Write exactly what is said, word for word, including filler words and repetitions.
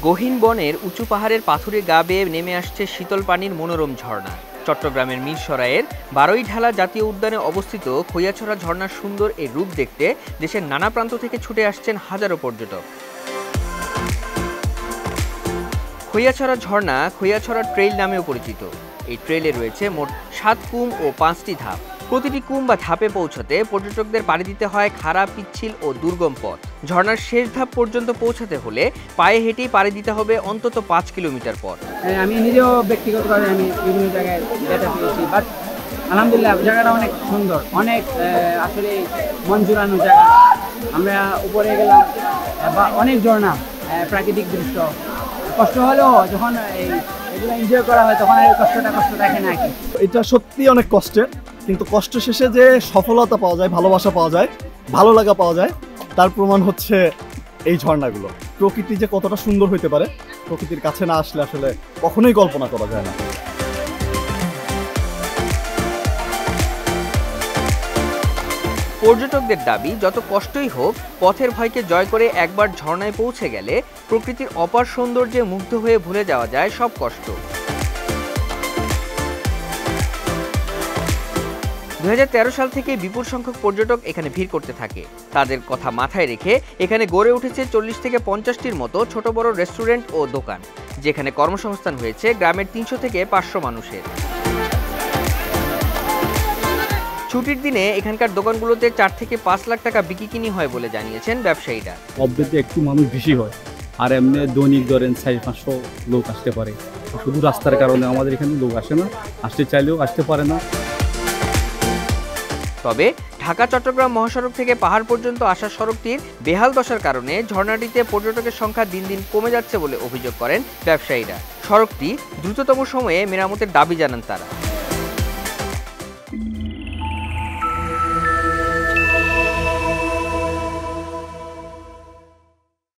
গহীন বনের উঁচু পাহাড়ের পাথুরে গা বেয়ে নেমে আসছে শীতল পানির মনোরম ঝর্ণা। চট্টগ্রামের মিরসরাইয়ের বারইঢালা জাতীয় উদ্যানে অবস্থিত খৈয়াছড়া ঝর্ণার সুন্দর এই রূপ দেখতে দেশের নানা প্রান্ত থেকে ছুটে আসছেন হাজারো পর্যটক। খৈয়াছড়া ঝর্ণা খৈয়াছড়া ট্রেইল নামেও পরিচিত। এই ট্রেইলে রয়েছে মোট সাত কুম ও পাঁচটি ধাপ। প্রতিটি কুম বা ধাপে পৌঁছাতে পর্যটকদের পাড়ি দিতে হয় খাড়া, পিচ্ছিল ও দুর্গম পথ। ঝর্ণার শেষ ধাপ পর্যন্ত পৌঁছাতে হলে পায়ে হেঁটেই পাড়ি দিতে হবে অন্তত পাঁচ কিলোমিটার পথ। আমি নিজেও ব্যক্তিগতভাবে আমি বিভিন্ন জায়গায় যেতে পেরেছি, বাট আলহামদুলিল্লাহ জায়গাটা অনেক সুন্দর, অনেক আসলে মন জুড়ানো জায়গা। আমরা উপরে গেলাম বা অনেক ঝর্ণা, প্রাকৃতিক দৃশ্য। কষ্ট হলেও যখন এই এগুলো এনজয় করা হয় তখন আর কষ্টটা কষ্ট থাকে না। কি এটা সত্যি অনেক কষ্টের, কিন্তু কষ্ট শেষে যে সফলতা পাওয়া যায়, ভালোবাসা পাওয়া যায়, ভালো লাগা পাওয়া যায়, তার প্রমাণ হচ্ছে এই ঝর্ণাগুলো। প্রকৃতি যে কতটা সুন্দর হইতে পারে, প্রকৃতির কাছে না আসলে আসলে কখনোই কল্পনা করা যায় না। পর্যটকদের দাবি, যত কষ্টই হোক পথের ভয়কে জয় করে একবার ঝর্ণায় পৌঁছে গেলে প্রকৃতির অপার সৌন্দর্যে মুগ্ধ হয়ে ভুলে যাওয়া যায় সব কষ্ট। দুই হাজার তেরো সাল থেকে বিপুল সংখ্যক পর্যটক এখানে ভিড় করতে থাকে। তাদের কথা মাথায় রেখে এখানে গড়ে উঠেছে চল্লিশ থেকে পঞ্চাশটির মতো ছোট বড় রেস্টুরেন্ট ও দোকান, যেখানে কর্মসংস্থান হয়েছে গ্রামের তিনশো থেকে পাঁচশো মানুষের। ছুটির দিনে এখানকার দোকানগুলোতে চার থেকে পাঁচ লাখ টাকা বিক্রি হয় বলে জানিয়েছেন ব্যবসায়ীরা। অবশ্যই একটু মানুষ বেশি হয়, আর এমনি দৈনিক ধরেন চার পাঁচশো লোক আসতে পারে। শুধু রাস্তার কারণে আমাদের এখানে লোক আসে না, আসতে চাইলেও আসতে পারে না। তবে ঢাকা চট্টগ্রাম মহাসড়ক থেকে পাহাড় পর্যন্ত আসার সড়কটির বেহাল দশার কারণে ঝর্ণাটিতে পর্যটকের সংখ্যা দিন দিন কমে যাচ্ছে বলে অভিযোগ করেন ব্যবসায়ীরা। সড়কটি দ্রুততম সময়ে মেরামতের দাবি জানান তারা।